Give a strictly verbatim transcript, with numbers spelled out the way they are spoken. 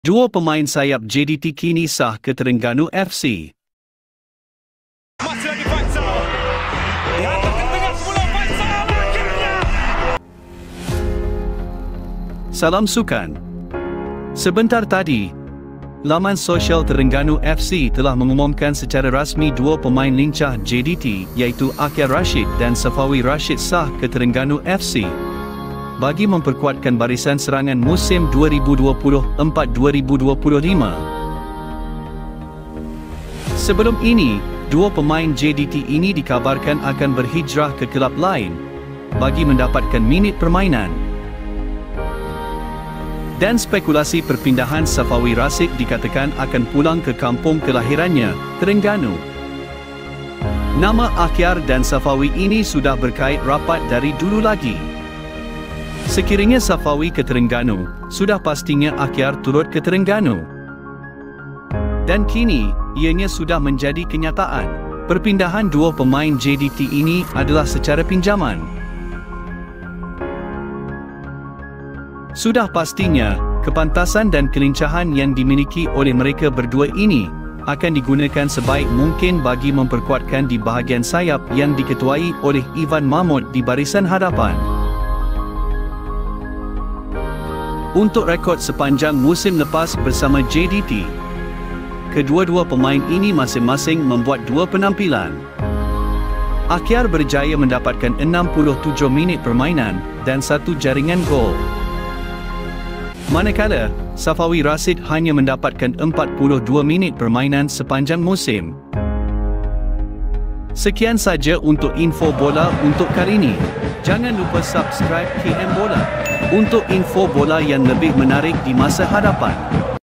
Dua pemain sayap J D T kini sah ke Terengganu F C. Masih lagi Faisal. Dihantar ke tengah semula Faisal akhirnya. Salam sukan. Sebentar tadi, laman sosial Terengganu F C telah mengumumkan secara rasmi dua pemain lincah J D T iaitu Akhyar Rashid dan Safawi Rashid sah ke Terengganu F C bagi memperkuatkan barisan serangan musim dua ribu dua puluh empat dua ribu dua puluh lima. Sebelum ini, dua pemain J D T ini dikabarkan akan berhijrah ke kelab lain bagi mendapatkan minit permainan. Dan spekulasi perpindahan Safawi Rashid dikatakan akan pulang ke kampung kelahirannya, Terengganu. Nama Akhyar dan Safawi ini sudah berkait rapat dari dulu lagi. Sekiranya Safawi ke Terengganu, sudah pastinya Akhyar turut ke Terengganu. Dan kini, ianya sudah menjadi kenyataan. Perpindahan dua pemain J D T ini adalah secara pinjaman. Sudah pastinya, kepantasan dan kelincahan yang dimiliki oleh mereka berdua ini akan digunakan sebaik mungkin bagi memperkuatkan di bahagian sayap yang diketuai oleh Ivan Mahmud di barisan hadapan. Untuk rekod sepanjang musim lepas bersama J D T, kedua-dua pemain ini masing-masing membuat dua penampilan. Akhyar berjaya mendapatkan enam puluh tujuh minit permainan dan satu jaringan gol. Manakala, Safawi Rashid hanya mendapatkan empat puluh dua minit permainan sepanjang musim. Sekian saja untuk info bola untuk kali ini. Jangan lupa subscribe K M Bola untuk info bola yang lebih menarik di masa hadapan.